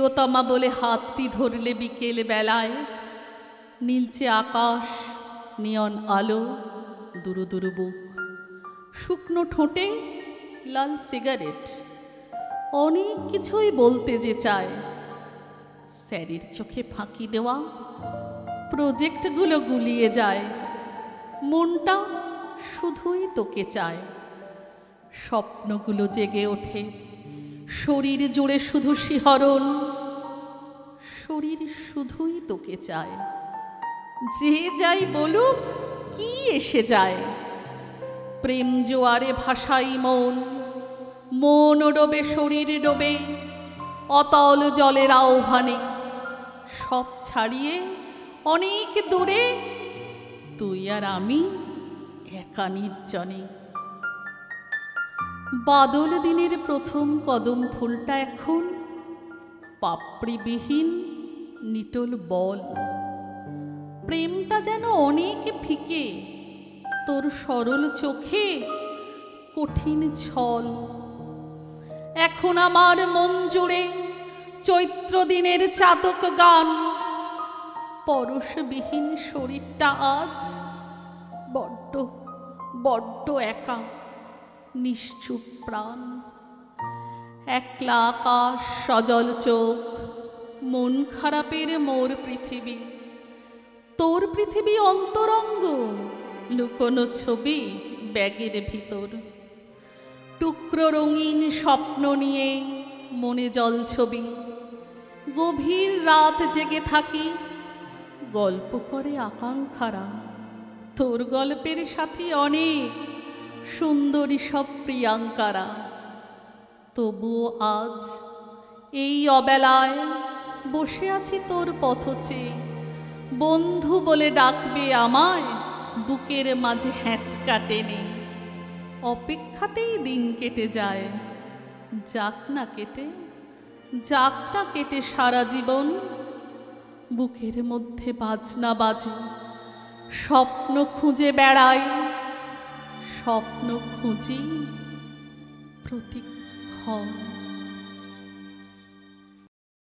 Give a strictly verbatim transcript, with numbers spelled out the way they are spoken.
প্রিয়তমা বলে হাতটি ধরলে বিকেল বেলায়, নীলচে আকাশ, নিয়ন আলো, দুরু দুরু বুক, শুকনো ঠোঁটে লাল সিগারেট, অনেক কিছুই বলতে যে চায়। স্যারের চোখে ফাঁকি দেওয়া প্রজেক্টগুলো গুলিয়ে যায়, মনটা শুধুই তোকে চায়। স্বপ্নগুলো জেগে ওঠে, শরীর জুড়ে শুধু শিহরণ, শরীর শুধুই তোকে চায়। যে যাই বলুক কি এসে যায়, প্রেম জোয়ারে ভাসাই মন, মন ডোবে শরীর ডোবে, অতল জলের আহ্বানে। সব ছাড়িয়ে অনেক দূরে তুই আর আমি একা নির্জনে। বাদল দিনের প্রথম কদম ফুলটা এখন পাপড়িবিহীন নিটোল বল। প্রেমটা যেন অনেক ফিকে, তোর সরল চোখে কঠিন ছল। এখন আমার মন জুড়ে চৈত্র দিনের চাতক গান, পরশবিহীন শরীরটা আজ বড্ড বড্ড একা, নিশ্চুপ প্রাণ। একলা আকাশ, সজল চোখ, মন খারাপের মোর পৃথিবী, তোর পৃথিবী অন্তরঙ্গ, লুকোনো ছবি ব্যাগের ভিতর। টুকরো রঙিন স্বপ্ন নিয়ে মনে জল ছবি, গভীর রাত জেগে থাকি, গল্প করে আকাঙ্ক্ষারা। তোর গল্পের সাথী অনেক সুন্দরী সব প্রিয়াঙ্কারা। তবুও আজ এই অবেলায় বসে আছি তোর পথ চেয়ে, বন্ধু বলে ডাকবে আমায় বুকের মাঝে হ্যাঁচকা টেনে। অপেক্ষাতেই দিন কেটে যায়, যাক না কেটে, যাক না কেটে সারা জীবন। বুকের মধ্যে বাজনা বাজে, স্বপ্ন খুঁজে বেড়াই, স্বপ্ন খুঁজি প্রতিক্ষণ।